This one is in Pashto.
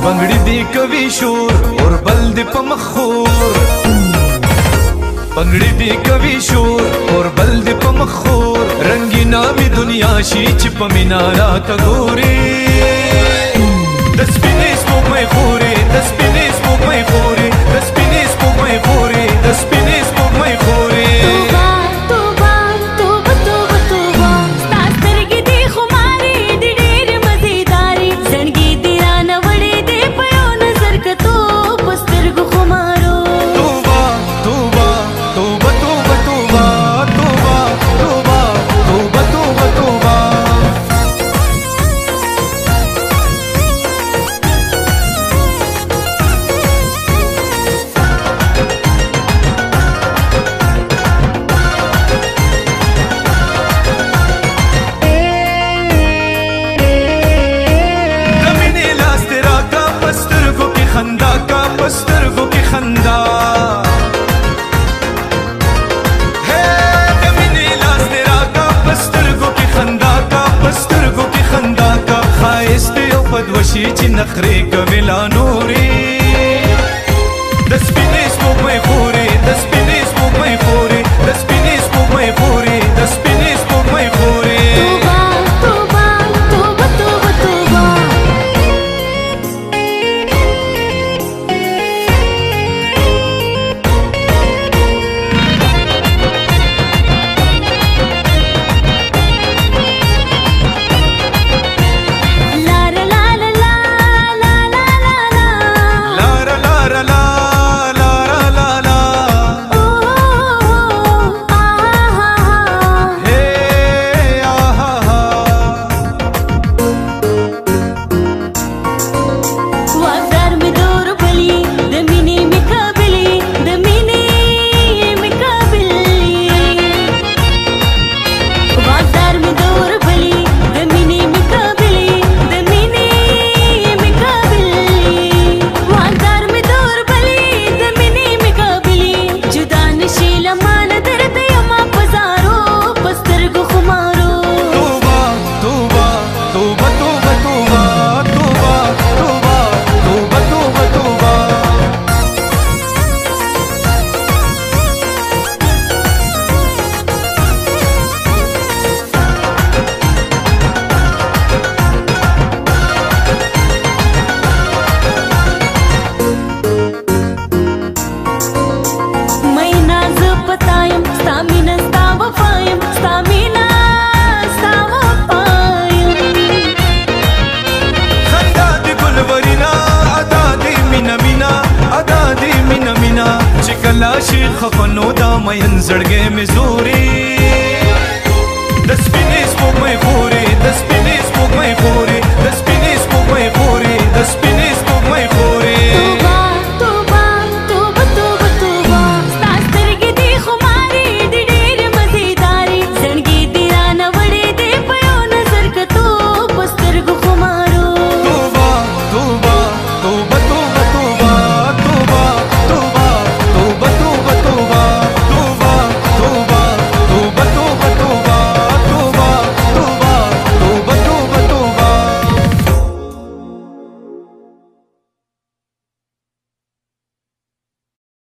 بنگړي دی کوي شور اور بل دی په مخور بنگړي دی کوي شور اور بل دی په مخور رنگینا می دنیا شي چې په مینارا ته ګوري د سپینې سپوږمۍ خوري د سپینې سپوږمۍ خوري د سپینې سپوږمۍ خوري د سپینې سپوږمۍ خوري پسترګو کې خندا ہے د مینې لاس دې راکا پسترګو کې خندا کا پسترګو کې خندا کا ښایست یو بدوشي چې نخرې کوي لا نوري د سپینې سپوږمۍ خوري د سپینې سپوږمۍ خوري د سپینې سپوږمۍ خوري د سپینې سپوږمۍ خوري شي خفنو دا مین زړګې مې زوري د سپینې